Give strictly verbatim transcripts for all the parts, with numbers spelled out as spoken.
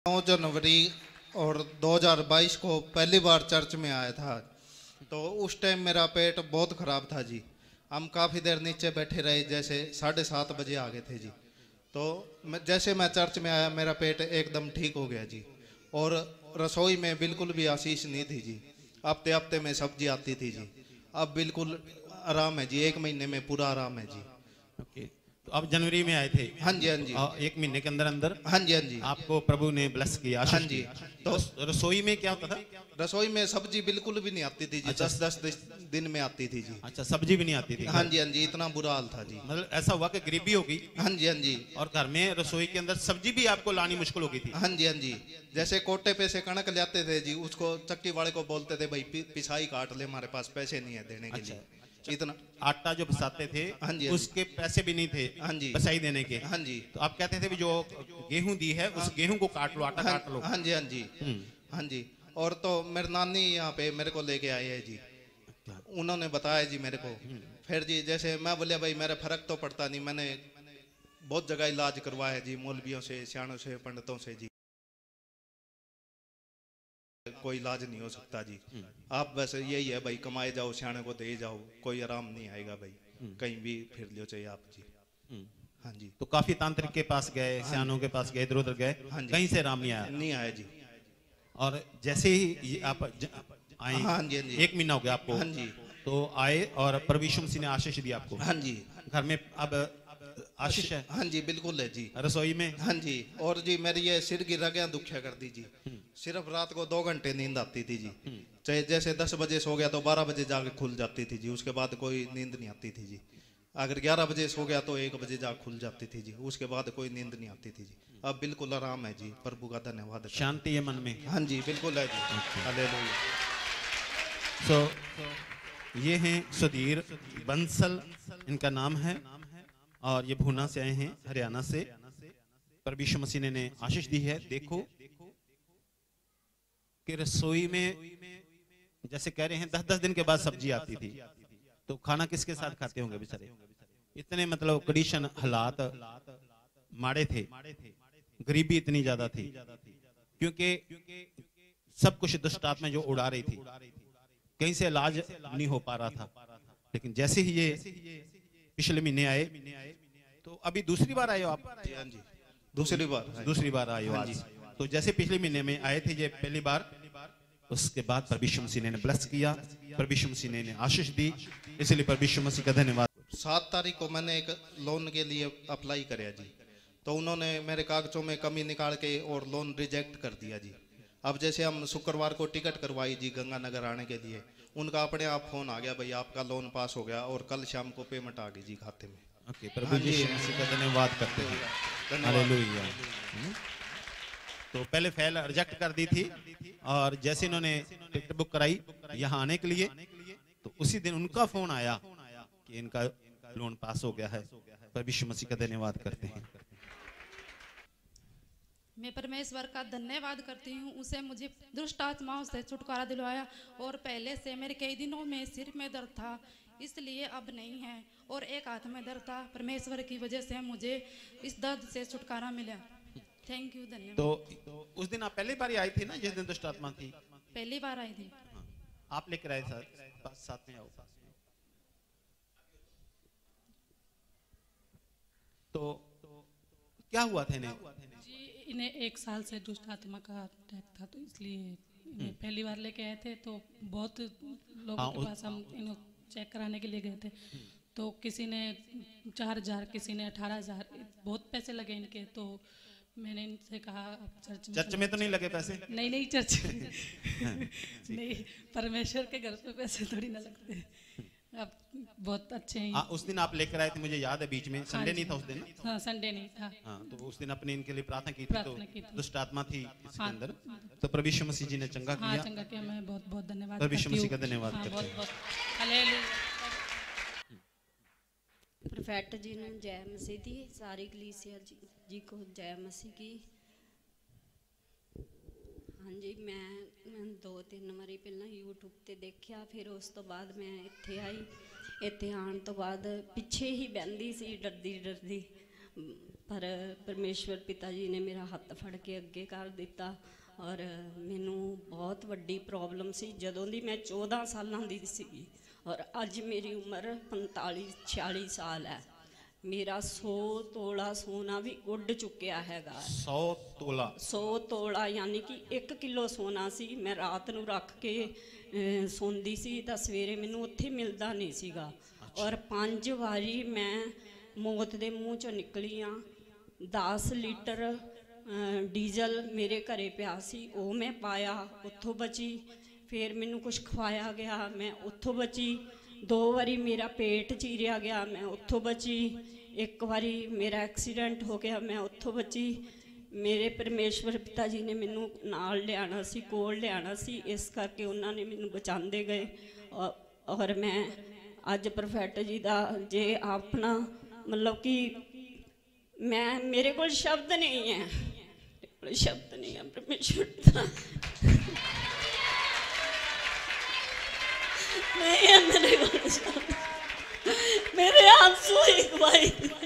नौ जनवरी और दो हज़ार बाईस को पहली बार चर्च में आया था। तो उस टाइम मेरा पेट बहुत ख़राब था जी। हम काफ़ी देर नीचे बैठे रहे, जैसे साढ़े सात बजे आ गए थे जी। तो मैं जैसे मैं चर्च में आया मेरा पेट एकदम ठीक हो गया जी। और रसोई में बिल्कुल भी आशीष नहीं थी जी। हफ्ते हफ्ते में सब्जी आती थी जी। अब बिल्कुल आराम है जी, एक महीने में पूरा आराम है जी। ओके, तो आप जनवरी में आए थे? हाँ जी, हाँ जी। और एक महीने के अंदर अंदर हाँ जी, हाँ जी। आपको प्रभु ने ब्लेस किया, हाँ आशीष जी। दी। तो रस, रसोई में क्या होता था? रसोई में सब्जी बिल्कुल भी नहीं आती थी जी। अच्छा। दस दस दिन में आती थी जी। अच्छा, सब्जी भी नहीं आती थी? हाँ जी, हाँ जी, इतना बुरा हाल था जी। मतलब ऐसा हुआ कि गरीबी होगी? हाँ जी, हाँ जी। और घर में रसोई के अंदर सब्जी भी आपको लानी मुश्किल हो गई थी? हाँ जी, हाँ जी। जैसे कोटे पे से कणक लाते थे जी, उसको चक्की वाले को बोलते थे भाई पि, पिसाई काट ले, हमारे पास पैसे नहीं है देने के अच्छा, लिए। अच्छा। इतना आटा जो पिसाते थे, हाँ जी, हाँ उसके पैसे भी नहीं थे हाँ जी, पिसाई देने के? हाँ जी। तो आप कहते थे भी जो गेहूं दी है उस गेहूं को काट लो, आटा हाँ काट लो। हाँ जी, हाँ जी, हम्म। हाँ जी। और तो मेरी नानी यहाँ पे मेरे को लेके आए है जी। उन्होंने बताया जी मेरे को। फिर जी जैसे मैं बोले भाई मेरा फर्क तो पड़ता नहीं, मैंने बहुत जगह इलाज करवाया जी, मौलवियों से, सियाणों से, पंडितों से जी, कोई इलाज नहीं हो सकता जी। आप बस यही है भाई, कमाए जाओ, सियाणे को दे जाओ, कोई आराम नहीं आएगा भाई, कहीं भी फिर लो चाहिए आप जी। हाँ जी। तो काफी तांत्रिक के पास गए, सियानों के पास गए, इधर उधर गए, हाँ जी। कहीं से आराम नहीं आया? नहीं आया जी। और जैसे ही ये आप ज- आए, हाँ जी, हाँ जी। एक महीना हो गया आपको? हाँ जी। तो आए और प्रभु यीशु मसीह ने आशीष दी आपको? हाँ जी। घर में अब आशीष है? हाँ जी, बिल्कुल है जी। रसोई में? हाँ जी। और जी मेरी ये सिर की रगें दुखिया कर दी जी। सिर्फ रात को दो घंटे नींद आती थी जी। चाहे जैसे दस बजे सो गया तो बारह बजे जाके खुल जाती थी जी, उसके बाद कोई नींद नहीं आती थी जी। अगर ग्यारह बजे सो गया तो एक बजे जाके खुल जाती थी जी, उसके बाद कोई नींद नहीं आती थी जी। अब बिल्कुल आराम है जी, प्रभु का धन्यवाद। शांति है मन में? हाँ जी, बिल्कुल है जी। हालेलुया। सो ये हैं सुधीर बंसल, इनका नाम है, और ये भूना से आए हैं, हरियाणा से। प्रभु यीशु मसीह ने आशीष दी है। देखो कि रसोई में जैसे कह रहे हैं दस दस दिन के बाद सब्जी आती थी, तो खाना किसके साथ खाते होंगे बेचारे? इतने मतलब कंडीशन, हालात माड़े थे, गरीबी इतनी ज्यादा थी, क्योंकि सब कुछ दुष्ट आत्मा जो उड़ा रही थी, कहीं से इलाज नहीं हो पा रहा था। लेकिन जैसे ही ये पिछले महीने आए, तो अभी दूसरी बार आए हो आप? हाँ जी, दूसरी बार दूसरी बार आए हो आज। तो जैसे पिछले महीने में आए थे ये पहली बार, उसके बाद प्रभु यीशु मसीह ने ब्लेस किया, प्रभु यीशु मसीह ने आशीष दी, इसलिए प्रभु यीशु मसीह का धन्यवाद। सात तारीख को मैंने एक लोन के लिए अप्लाई किया जी, तो उन्होंने मेरे कागजों में कमी निकाल के और लोन रिजेक्ट कर दिया जी। अब जैसे हम शुक्रवार को टिकट करवाई जी गंगानगर आने के लिए, उनका अपने आप फोन आ गया भाई आपका लोन पास हो गया, और कल शाम को पेमेंट आ गई जी खाते में। ओके, प्रभु यीशु मसीह का धन्यवाद करते हैं। हालेलुया। तो पहले फाइल रिजेक्ट कर दी थी, और जैसे इन्होंने टिकट बुक कराई यहाँ आने के लिए, तो उसी दिन उनका फोन आया कि इनका लोन पास हो गया है। प्रभु यीशु मसीह का धन्यवाद करते हैं। मैं परमेश्वर का धन्यवाद करती हूँ, उसे मुझे दुष्ट आत्माओं से छुटकारा दिलवाया। और पहले से मेरे कई दिनों में सिर में दर्द था, इसलिए अब नहीं है, और एक हाथ में दर्द था। परमेश्वर की वजह से मुझे इस दर्द से छुटकारा मिला। थैंक यू, धन्यवाद। तो उस दिन आप पहली बार आई थी ना, जिस दिन दुष्ट आत्मा थी? पहली बार आई थी। हाँ, आप लेकर आए साथ साथ में आओ। तो क्या हुआ था इन्हें? जी, इन्हें एक साल से दुष्ट आत्मा का अटैक था, तो इसलिए इन्हें पहली बार लेके आए थे। तो बहुत लोगों हाँ, के पास हम इन्हें चेक कराने के लिए गए थे, तो किसी ने चार हजार किसी ने अठारह हजार बहुत पैसे लगे इनके। तो मैंने इनसे कहा आप चर्च में चर्च में तो नहीं लगे पैसे? नहीं नहीं, चर्च में नहीं, परमेश्वर के घर पे पैसे थोड़ी ना लगते। आप बहुत अच्छे हैं। हाँ, उस दिन आप लेकर आए थे, मुझे याद है, बीच में संडे नहीं था उस दिन? हाँ, संडे नहीं था। हाँ, तो उस दिन अपने इनके लिए प्रार्थना की थी, प्रार्थना की तो थी। दुष्ट आत्मा थी इसके हाँ, अंदर, तो प्रभु यीशु मसीह जी ने चंगा हाँ, किया। चंगा किया। मैं बहुत बहुत धन्यवाद प्रभु यीशु करती मसीह हूँ। का धन्यवाद हाँ, करते बहुत हैं। बहुत हालेलुया। प्रोफेट जी ने जय मसीह दी, सारी कलीसिया जी, जी को जय मसीह की। हाँ जी, मैं मैं दो तीन वारी पहला यूट्यूब ते देखा, फिर उस तो बाद मैं इत्थे आई। इत्थे आने तो बाद पिछे ही बहंदी सी डरदी डरदी, पर परमेश्वर पिता जी ने मेरा हत्थ फड़ के अगे कर दिता और मैनू बहुत वड्डी प्रॉब्लम सी जदों दी मैं चौदह सालां दी सीगी और अज मेरी उम्र पंताली छियाली साल है। मेरा सौ तोला सोना भी उड़ चुकिया हैगा। सौ तोला सौ तोला यानी कि एक किलो सोना सी। मैं रात नू रख के अ, सोंदी सी तां सवेरे मैनू उत्थे मिलदा नहीं सीगा। और पांच वारी मैं मौत दे मूँह चों निकली हाँ। दस लीटर अ, डीजल मेरे घरे पिया सी, वो मैं पाया, उत्थों बची। फिर मैनू कुछ खवाया गया, मैं उत्थों बची। दो बारी मेरा पेट चीरिया गया, मैं उत्थों बची। एक बारी मेरा एक्सीडेंट हो गया, मैं उत्थों बची। मेरे परमेश्वर पिता जी ने मैनू नाल लियाना सी, कोल लियाना सी, इस करके उन्होंने मैनू बचाते गए। और, और मैं अज प्रोफेट जी का जे अपना मतलब कि मैं मेरे को शब्द नहीं है, मेरे को शब्द नहीं है परमेश्वर पिता नहीं है मेरे को शब्द। मेरे आंसू एक भाई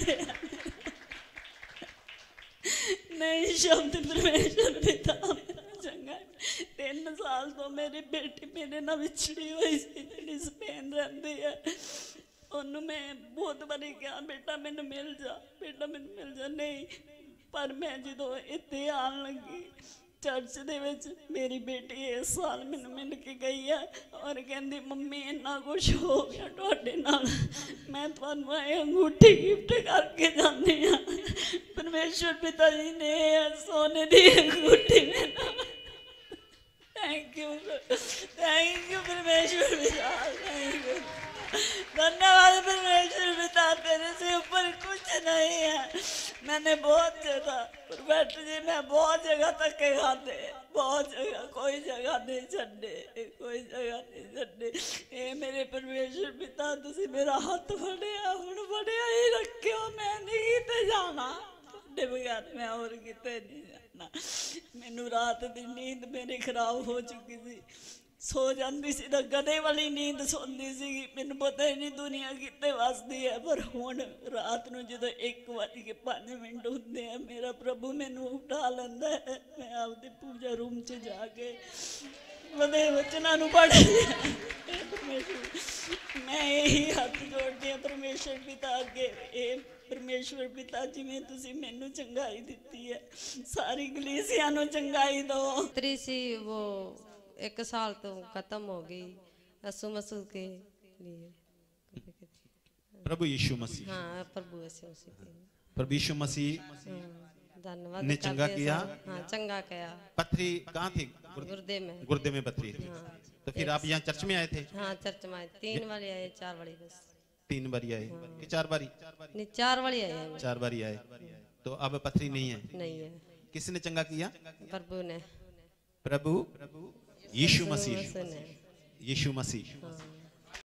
नहीं शब्द परमेश्वर पिता मेरा चंगा। तीन साल तो मेरी बेटी मेरे ना विछड़ी हुई सी, जी स्पेन रहती है। उन्होंने मैं बहुत बारी कहा बेटा मैनू मिल जा, बेटा मैनू मिल जा, नहीं। पर मैं जो इतने आन लगी चर्च दे विच मेरी बेटी इस साल मैनू मिल के गई है और कहती मम्मी इन्ना कुछ हो गया तुहाडे नाल, मैं तुहानू ये अंगूठी गिफ्ट करके जानी हाँ। परमेश्वर पिता जी ने सोने की अंगूठी मैनू थैंक यू थैंक यू परमेश्वर पिता, थैंक यू धन्यवाद परमेश्वर पिता। तेरे से ऊपर कुछ नहीं है। मैंने बहुत जगह प्रोफेट जी मैं बहुत जगह धक्के खाते, बहुत जगह, कोई जगह नहीं छड्डे, कोई जगह नहीं छड्डे। ये मेरे परमेश्वर पिता तुसी मेरा हाथ फड़िया, हुण फड़िया ही रखियो, मैं नहीं किते जाना तुहाडे बगैर, मैं और किते नहीं जाना। मैनू रात दी नींद मेरी खराब हो चुकी थी, सो जाती सी तां गधे वाली नींद सोंदी सी। मैनू पता ही नहीं दुनिया कितने वसदी है। पर हुण रात नूं जदों एक बज के पाँच मिनट होंदे हैं मेरा प्रभु मैनू उठा लैंदा है। मैं आपदे पूजा रूम च जाके वदे वचनां नूं पढ़ मैं यही हाथ जोड़दी हां परमेश्वर पिता अगे। ए परमेश्वर पिता जिवें तुसीं मैनू चंगाई दित्ती है, सारी कलीसिया नूं चंगाई दो। त्री सी वो एक साल तो खत्म हो गई असू मसू के लिए। प्रभु यीशु मसीह, हाँ प्रभु यीशु मसीह प्रभु यीशु मसीह धन्यवाद ने चंगा किया। हाँ चंगा किया। पथरी कहाँ थी? गुर्दे में, गुर्दे में पथरी थी। हाँ। तो फिर आप यहाँ चर्च में आए थे? हाँ चर्च में आए, तीन बारी आए, चार बारी बस। तीन बारी आए कि चार बारी? नहीं चार बारी आए हैं। चार बारी आए। तो अब पथरी नहीं है? नहीं है। किसने चंगा किया? प्रभु ने, प्रभु यीशु मसीह, ने। यीशु मसीह